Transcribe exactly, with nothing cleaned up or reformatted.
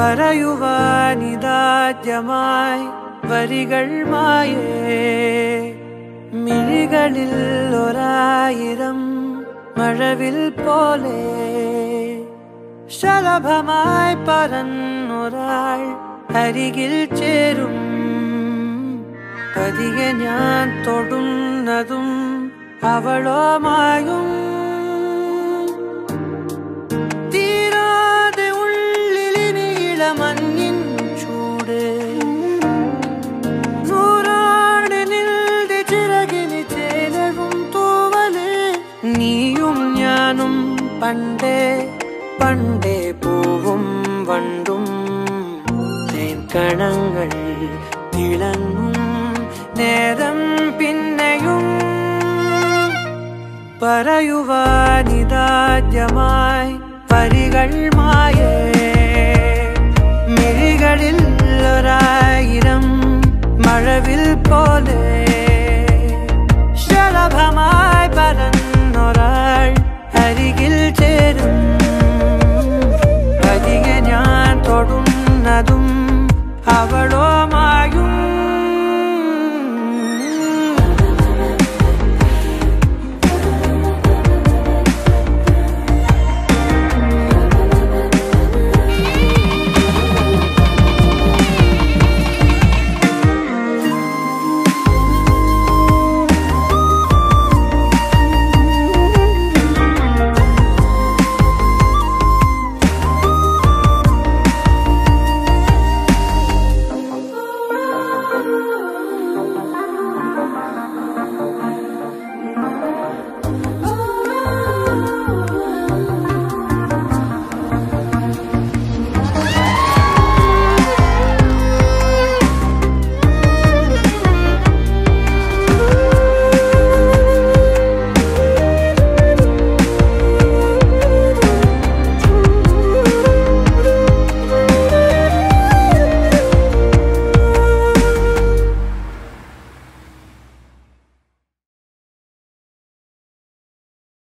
പറയുവാനിതാദ്യമായി വരികൾ മായേ മിഴികളിൽ ഒരായിരം മഴവിൽ പോലെ ശലഭമായി പറന്നൊരാൾ അരികിൽ ചേരും പതിയെ ഞാൻ തൊടുന്നതും അവളോ മായും തീരാതെ ഉള്ളിലിനി ഇളമഞ്ഞിൻ ചൂട് നൂറാണ് നിൽടെ ചിറകിന് ചേലവും തൂവല് നീയും ഞാനും പണ്ടേ പണ്ടേ പൂവും വണ്ടും തേൻകണങ്ങൾ തിളങ്ങും നേരം പിന്നെയും പറയുവാനിതാദ്യമായി വരികൾ മായേ മിഴികളിൽ ഒരായിരം മഴവിൽ പോലെ ശലഭമായി പറന്നൊരാൾ അരികിൽ ചേരും പതിയെ ഞാൻ തൊടുന്നതും അവളോ